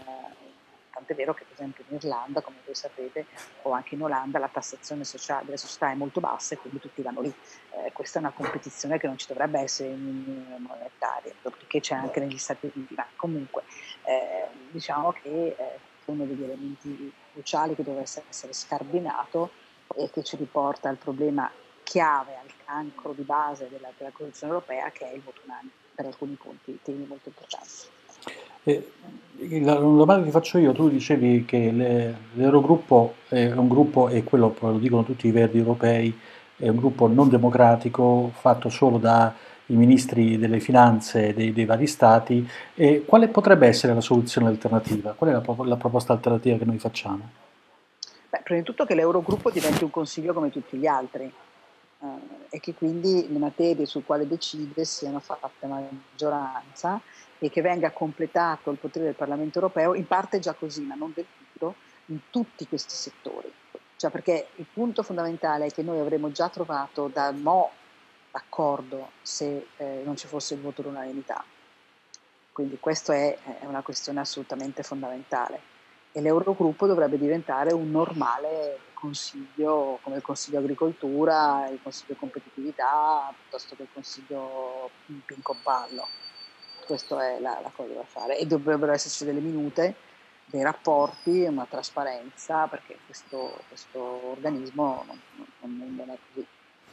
[SPEAKER 2] tant'è vero che per esempio in Irlanda, come voi sapete, o anche in Olanda la tassazione sociale delle società è molto bassa e quindi tutti vanno lì. Eh, questa è una competizione che non ci dovrebbe essere in monetaria, dopodiché c'è anche negli Stati Uniti, ma comunque eh, diciamo che è uno degli elementi cruciali che dovesse essere scardinato e che ci riporta al problema chiave, al cancro di base della, della Costituzione europea, che è il voto unanime per alcuni punti, temi molto importanti.
[SPEAKER 1] Eh, la una domanda che ti faccio io, tu dicevi che le- l'Eurogruppo è un gruppo, e quello poi lo dicono tutti i verdi europei, è un gruppo non democratico fatto solo dai ministri delle finanze dei, dei vari stati. E quale potrebbe essere la soluzione alternativa? Qual è la, pro- la proposta alternativa che noi facciamo?
[SPEAKER 2] Beh, prima di tutto che l'Eurogruppo diventi un consiglio come tutti gli altri eh, e che quindi le materie su quale decide siano fatte a maggioranza e che venga completato il potere del Parlamento europeo, in parte già così, ma non del tutto, in tutti questi settori. Cioè perché il punto fondamentale è che noi avremmo già trovato da mo' d'accordo se eh, non ci fosse il voto all'unanimità. Quindi questa è, è una questione assolutamente fondamentale. E l'Eurogruppo dovrebbe diventare un normale consiglio come il Consiglio Agricoltura, il Consiglio Competitività, piuttosto che il Consiglio Pinco Ballo. Questa è la, la cosa da fare. E dovrebbero esserci delle minute, dei rapporti, una trasparenza, perché questo, questo organismo non, non, non è così.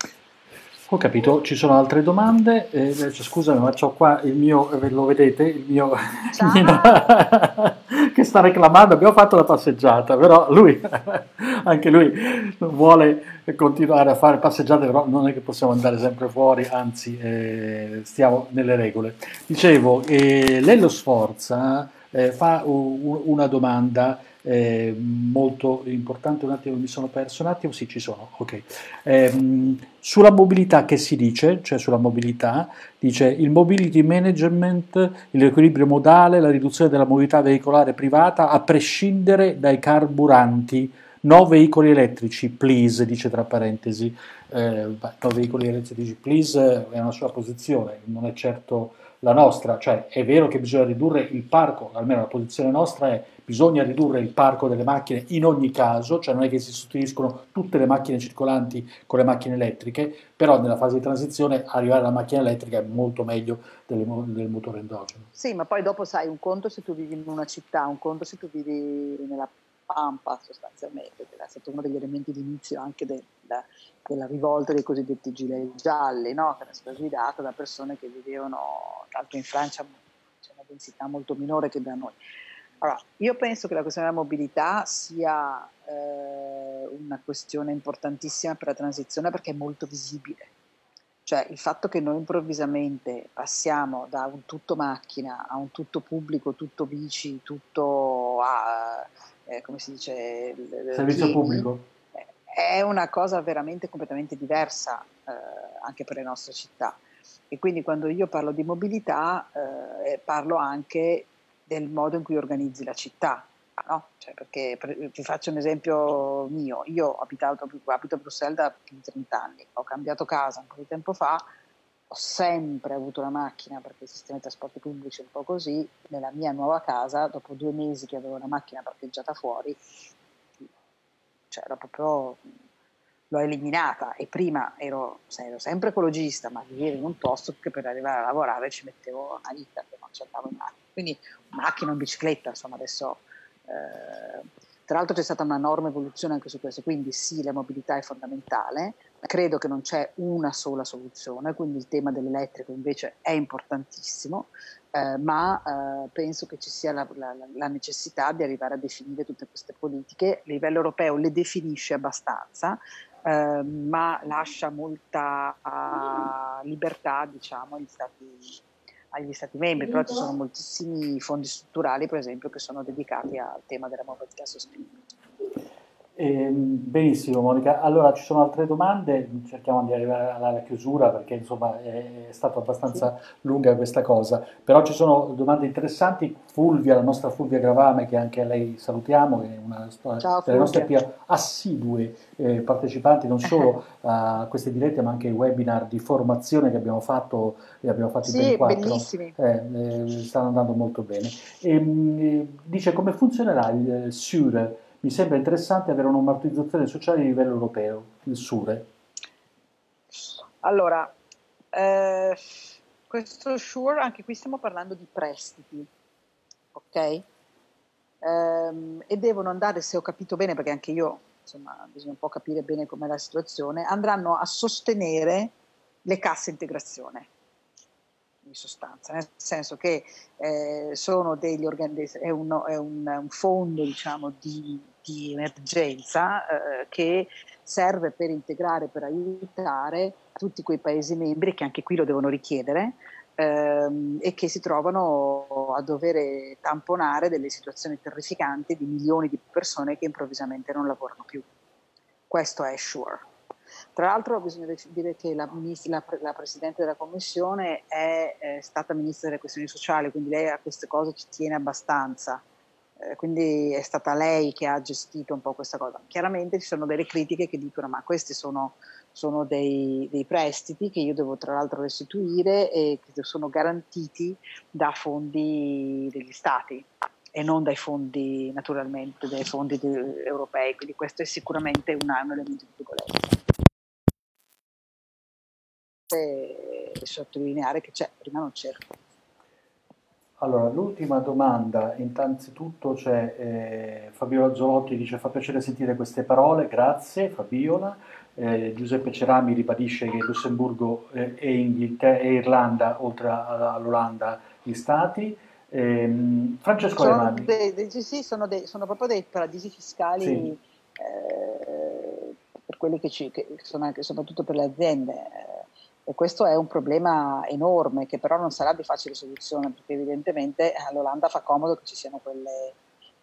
[SPEAKER 1] Ho capito, ci sono altre domande. Eh, cioè, scusami, ma c'ho qua il mio, eh, lo vedete, il mio che sta reclamando, abbiamo fatto la passeggiata, però lui, anche lui vuole continuare a fare passeggiate, però non è che possiamo andare sempre fuori, anzi eh, stiamo nelle regole. Dicevo, eh, Lello Sforza eh, fa u- una domanda. eh, molto importante. Un attimo, mi sono perso un attimo, sì, ci sono, ok. Ehm, sulla mobilità che si dice, cioè sulla mobilità, dice il mobility management, l'equilibrio modale, la riduzione della mobilità veicolare privata a prescindere dai carburanti, no veicoli elettrici, please, dice tra parentesi. Eh, beh, no veicoli elettrici, please, è una sua posizione, non è certo la nostra, cioè è vero che bisogna ridurre il parco, almeno la posizione nostra è bisogna ridurre il parco delle macchine in ogni caso, cioè non è che si sostituiscono tutte le macchine circolanti con le macchine elettriche, però nella fase di transizione arrivare alla macchina elettrica è molto meglio delle, del motore endogeno.
[SPEAKER 2] Sì, ma poi dopo sai, un conto se tu vivi in una città, un conto se tu vivi nella pampa sostanzialmente, che è stato uno degli elementi di inizio anche del, della rivolta dei cosiddetti gilet gialli, no? Che era stata guidata da persone che vivevano, tra l'altro in Francia c'è una densità molto minore che da noi. Allora, io penso che la questione della mobilità sia eh, una questione importantissima per la transizione perché è molto visibile. Cioè il fatto che noi improvvisamente passiamo da un tutto macchina a un tutto pubblico, tutto bici, tutto a, eh, come si dice,
[SPEAKER 1] Servizio
[SPEAKER 2] piedi,
[SPEAKER 1] pubblico.
[SPEAKER 2] eh, è una cosa veramente completamente diversa eh, anche per le nostre città. E quindi quando io parlo di mobilità eh, parlo anche del modo in cui organizzi la città. No? Cioè perché per, ti faccio un esempio mio, io ho abitato, abito a Bruxelles da più di trenta anni, ho cambiato casa un po' di tempo fa, ho sempre avuto la macchina perché il sistema di trasporti pubblici è un po' così, nella mia nuova casa, dopo due mesi che avevo la macchina parcheggiata fuori, cioè ero proprio, l'ho eliminata e prima ero, ero sempre ecologista, ma vivevo in un posto che per arrivare a lavorare ci mettevo una vita, che non ci andavo in macchina, quindi macchina o bicicletta, insomma adesso... Eh, tra l'altro c'è stata una enorme evoluzione anche su questo, quindi sì, la mobilità è fondamentale, credo che non c'è una sola soluzione, quindi il tema dell'elettrico invece è importantissimo, eh, ma eh, penso che ci sia la, la, la necessità di arrivare a definire tutte queste politiche. A livello europeo le definisce abbastanza, eh, ma lascia molta uh, libertà, diciamo, agli stati agli Stati membri, però ci sono moltissimi fondi strutturali, per esempio, che sono dedicati al tema della mobilità sostenibile.
[SPEAKER 1] Eh, benissimo Monica, allora ci sono altre domande, cerchiamo di arrivare alla chiusura perché insomma è, è stata abbastanza sì. lunga questa cosa, però ci sono domande interessanti. Fulvia, la nostra Fulvia Gravame, che anche a lei salutiamo, che è una
[SPEAKER 2] Ciao,
[SPEAKER 1] delle nostre
[SPEAKER 2] Fulvia.
[SPEAKER 1] più assidue eh, partecipanti non solo a queste dirette ma anche ai webinar di formazione che abbiamo fatto, e abbiamo fatti
[SPEAKER 2] sì,
[SPEAKER 1] ben quattro,
[SPEAKER 2] bellissimi.
[SPEAKER 1] Eh, eh, stanno andando molto bene. E, mh, dice come funzionerà il SURE. Mi sembra interessante avere un'ammortizzazione sociale a livello europeo, il SURE.
[SPEAKER 2] Allora, eh, questo SURE, anche qui stiamo parlando di prestiti, ok? Ehm, e devono andare, se ho capito bene, perché anche io, insomma, bisogna un po' capire bene com'è la situazione, andranno a sostenere le casse integrazione. In sostanza, nel senso che eh, sono degli organi- è, un, è un, un fondo, diciamo, di, di emergenza eh, che serve per integrare, per aiutare tutti quei paesi membri che anche qui lo devono richiedere ehm, e che si trovano a dover tamponare delle situazioni terrificanti di milioni di persone che improvvisamente non lavorano più. Questo è SURE. Tra l'altro bisogna dire che la, la, la Presidente della Commissione è, è stata Ministra delle Questioni Sociali, quindi lei a queste cose ci tiene abbastanza, eh, quindi è stata lei che ha gestito un po' questa cosa. Chiaramente ci sono delle critiche che dicono ma questi sono, sono dei, dei prestiti che io devo tra l'altro restituire e che sono garantiti da fondi degli Stati e non dai fondi, naturalmente, dai fondi de- europei, quindi questo è sicuramente un, un elemento di debolezza. E sottolineare che c'è, prima non c'era.
[SPEAKER 1] Allora, l'ultima domanda, innanzitutto c'è eh, Fabiola Zolotti, dice fa piacere sentire queste parole, grazie Fabiola. Eh, Giuseppe Cerami ribadisce che Lussemburgo eh, e, Inghilterra, e Irlanda, oltre all'Olanda, gli stati. Eh, Francesco
[SPEAKER 2] sono
[SPEAKER 1] Alemani.
[SPEAKER 2] Dei, dei, sì, sono, dei, sono proprio dei paradisi fiscali
[SPEAKER 1] sì.
[SPEAKER 2] eh, per quelli che, ci, che sono anche soprattutto per le aziende. Eh, e questo è un problema enorme che però non sarà di facile soluzione perché evidentemente all'Olanda fa comodo che ci siano quelle,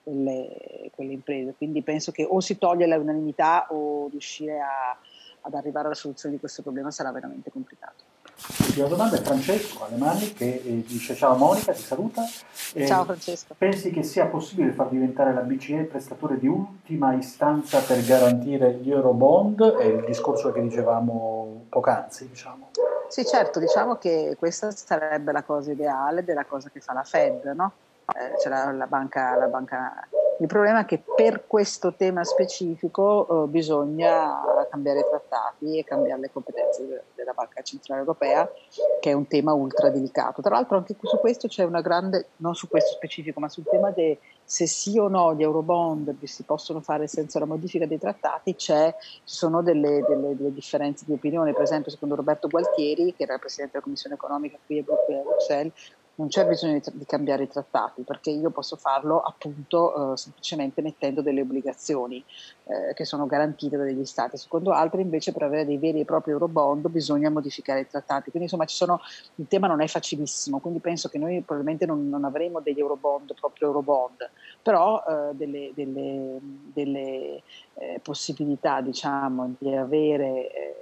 [SPEAKER 2] quelle, quelle imprese. Quindi penso che o si toglie l'unanimità o riuscire a, ad arrivare alla soluzione di questo problema sarà veramente complicato.
[SPEAKER 1] L'ultima domanda è Francesco Alemanni che eh, dice ciao Monica, ti saluta. Eh,
[SPEAKER 2] Ciao Francesco.
[SPEAKER 1] Pensi che sia possibile far diventare la B C E il prestatore di ultima istanza per garantire gli Eurobond? È il discorso che dicevamo poc'anzi, diciamo.
[SPEAKER 2] Sì, certo, diciamo che questa sarebbe la cosa ideale della cosa che fa la Fed, no? Eh, c'è la, la, banca, la banca. Il problema è che per questo tema specifico eh, bisogna cambiare i trattati e cambiare le competenze de, della Banca Centrale Europea, che è un tema ultra delicato. Tra l'altro anche su questo c'è una grande, non su questo specifico, ma sul tema de se sì o no gli Eurobond si possono fare senza la modifica dei trattati, c'è, ci sono delle, delle, delle differenze di opinione. Per esempio, secondo Roberto Gualtieri, che era il Presidente della Commissione Economica qui a Bruxelles, non c'è bisogno di, di cambiare i trattati, perché io posso farlo appunto eh, semplicemente mettendo delle obbligazioni eh, che sono garantite da degli stati. Secondo altri invece per avere dei veri e propri Eurobond bisogna modificare i trattati. Quindi insomma ci sono, il tema non è facilissimo, quindi penso che noi probabilmente non, non avremo degli Eurobond, proprio Eurobond, però eh, delle, delle, delle eh, possibilità diciamo di avere eh,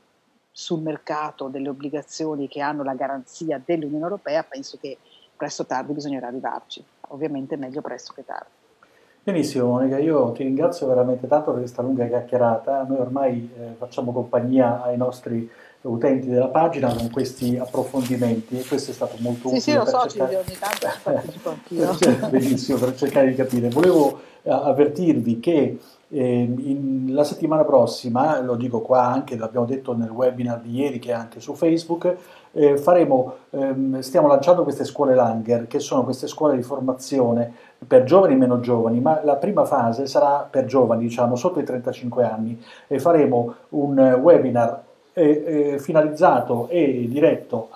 [SPEAKER 2] sul mercato delle obbligazioni che hanno la garanzia dell'Unione Europea, penso che presto o tardi bisognerà arrivarci. Ovviamente meglio presto che tardi.
[SPEAKER 1] Benissimo Monica, io ti ringrazio veramente tanto per questa lunga chiacchierata. Noi ormai eh, facciamo compagnia ai nostri utenti della pagina con questi approfondimenti e questo è stato molto
[SPEAKER 2] sì,
[SPEAKER 1] utile.
[SPEAKER 2] Sì, lo
[SPEAKER 1] per
[SPEAKER 2] so,
[SPEAKER 1] cercare...
[SPEAKER 2] Silvio, ogni tanto ci partecipo anch'io.
[SPEAKER 1] Benissimo, per cercare di capire. Volevo eh, avvertirvi che eh, in, la settimana prossima, lo dico qua anche, l'abbiamo detto nel webinar di ieri che è anche su Facebook, eh, faremo, ehm, stiamo lanciando queste scuole Langer, che sono queste scuole di formazione per giovani e meno giovani, ma la prima fase sarà per giovani, diciamo, sotto i trentacinque anni, e faremo un webinar eh, eh, finalizzato e diretto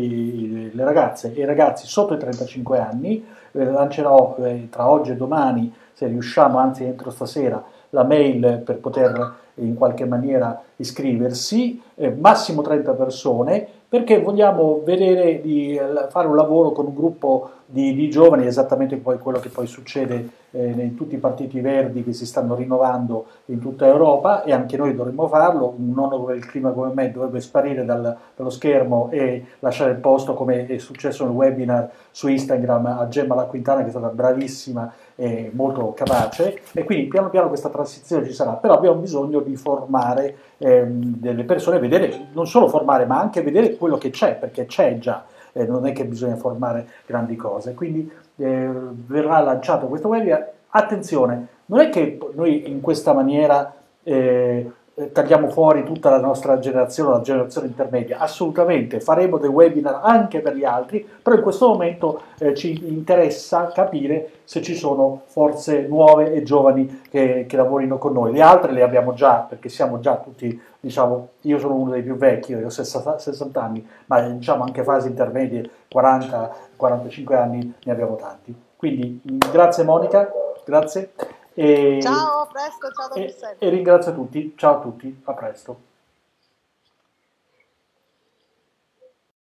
[SPEAKER 1] alle ragazze e i ragazzi sotto i trentacinque anni. Eh, lancerò eh, tra oggi e domani, se riusciamo, anzi entro stasera, la mail per poter in qualche maniera iscriversi, eh, massimo trenta persone, perché vogliamo vedere di fare un lavoro con un gruppo di, di giovani, esattamente poi quello che poi succede eh, in tutti i partiti verdi che si stanno rinnovando in tutta Europa, e anche noi dovremmo farlo. Un nonno del clima come me dovrebbe sparire dal, dallo schermo e lasciare il posto, come è successo nel webinar su Instagram a Gemma La Quintana, che è stata bravissima e molto capace, e quindi piano piano questa transizione ci sarà, però abbiamo bisogno di formare ehm, delle persone, vedere, non solo formare ma anche vedere quello che c'è, perché c'è già, eh, non è che bisogna formare grandi cose. Quindi eh, verrà lanciato questo webinar. Attenzione, non è che noi in questa maniera eh, tagliamo fuori tutta la nostra generazione, la generazione intermedia, assolutamente, faremo dei webinar anche per gli altri, però in questo momento eh, ci interessa capire se ci sono forze nuove e giovani che, che lavorino con noi. Le altre le abbiamo già, perché siamo già tutti, diciamo, io sono uno dei più vecchi, io ho sessanta anni, ma diciamo anche fasi intermedie, quaranta quarantacinque anni ne abbiamo tanti. Quindi grazie Monica, grazie. E,
[SPEAKER 2] ciao, a presto, ciao da
[SPEAKER 1] e, e ringrazio tutti, ciao a tutti, a presto.